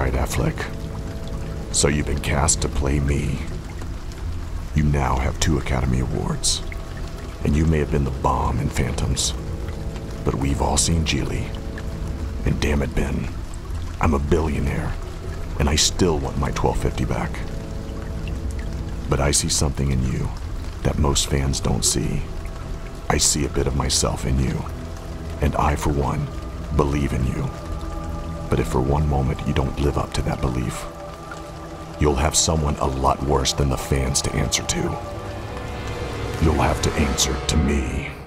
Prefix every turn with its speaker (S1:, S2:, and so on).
S1: right, Affleck. So you've been cast to play me. You now have 2 Academy Awards. And you may have been the bomb in Phantoms, but we've all seen Geely. And damn it, Ben, I'm a billionaire, and I still want my $12.50 back. But I see something in you that most fans don't see. I see a bit of myself in you, and I, for one, believe in you. But if for one moment you don't live up to that belief, you'll have someone a lot worse than the fans to answer to. You'll have to answer to me.